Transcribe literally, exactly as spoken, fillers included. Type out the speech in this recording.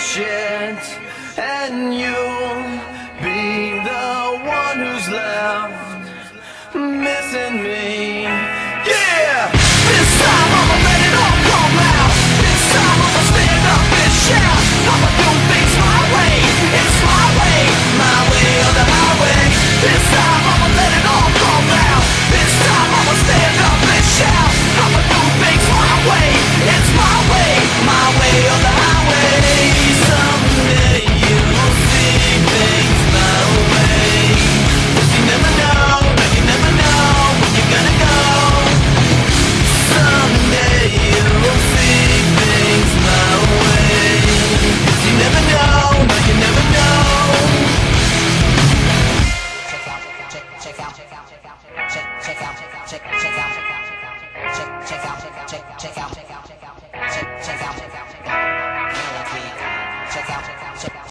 shit, and you'll be the one who's left missing me. Yeah! This time I'ma let it all come out. This time I'ma stand up and shout. I'ma do things my way. It's my way, my way or the highway. This time I'ma let it all come out. This time I'ma stand up and shout. I'ma do things my way. It's my way, my way or the highway. Someday you'll see things my way. 'Cause you never know, no you never know when you're gonna go. Someday you'll see things my way. 'Cause you never know, no you never know. Check out, check, check out, check out, check out, check, check out, check, check out, check, check out, check, check out.